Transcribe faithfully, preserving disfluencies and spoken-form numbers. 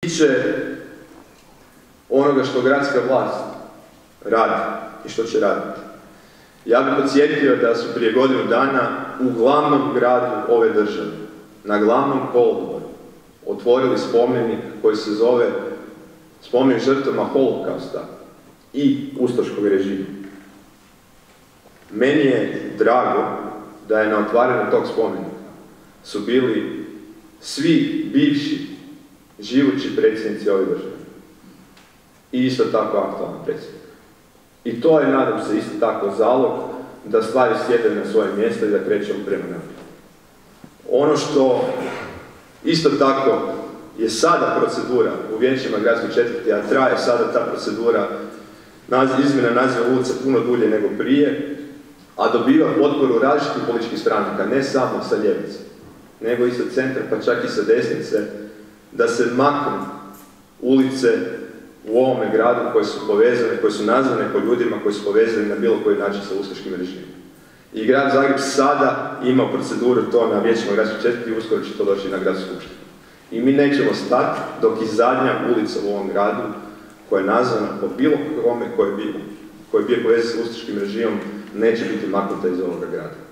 tiče onoga što gradska vlast radi i što će raditi. Ja bih podsjetio da su prije godinu dana u glavnom gradu ove države, na glavnom kolodvoru, otvorili spomenik koji se zove Spomenik žrtvama holokausta i ustaškog režima. Meni je drago da je na otvaranju tog spomenika su bili svi bivši živući predsjednici ove države. I isto tako aktualni predsjednik. I to je, nadam se, isto tako zalog da stvari sjede na svoje mjesto i da krećemo prema naprijed. Ono što isto tako je sada procedura u vijećima gradskih četvrti, a traje sada ta procedura izmjena naziva ulica puno dulje nego prije, a dobiva potporu različitih političkih stranaka, ne samo sa ljevice, nego i sa centra, pa čak i sa desnice, da se maknu ulice u ovome gradu koje su povezane, koje su nazvane po ljudima koji su povezani na bilo koji način sa ustaškim režimom. I grad Zagreb sada ima proceduru to na vijećima gradskih četvrti i uskoro će to doći na gradsku skupštinu. I mi nećemo stati dok i zadnja ulica u ovom gradu, koja je nazvana po bilo kome koji je bio povezan sa ustaškim režimom, neće biti maknuta iz ovoga grada.